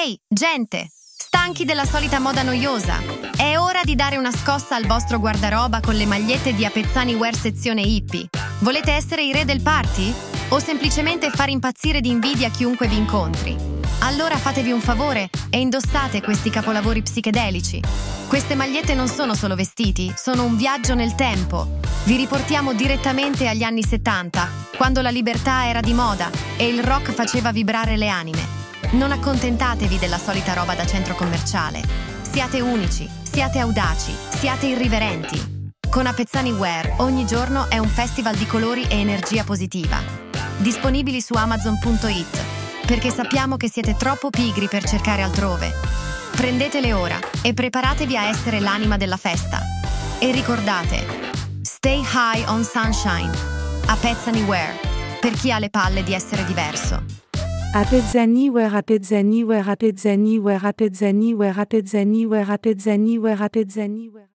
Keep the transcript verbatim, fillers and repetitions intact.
Ehi, gente! Stanchi della solita moda noiosa? È ora di dare una scossa al vostro guardaroba con le magliette di Apezzani Wear sezione hippie. Volete essere i re del party? O semplicemente far impazzire di invidia chiunque vi incontri? Allora fatevi un favore e indossate questi capolavori psichedelici. Queste magliette non sono solo vestiti, sono un viaggio nel tempo. Vi riportiamo direttamente agli anni settanta, quando la libertà era di moda e il rock faceva vibrare le anime. Non accontentatevi della solita roba da centro commerciale. Siate unici, siate audaci, siate irriverenti. Con Apezzani Wear ogni giorno è un festival di colori e energia positiva. Disponibili su Amazon punto it, perché sappiamo che siete troppo pigri per cercare altrove. Prendetele ora e preparatevi a essere l'anima della festa. E ricordate, stay high on sunshine. Apezzani Wear, per chi ha le palle di essere diverso. Apezzani Wear, Apezzani Wear, Apezzani Wear, Apezzani Wear, Apezzani Wear, Apezzani Wear, Apezzani Wear.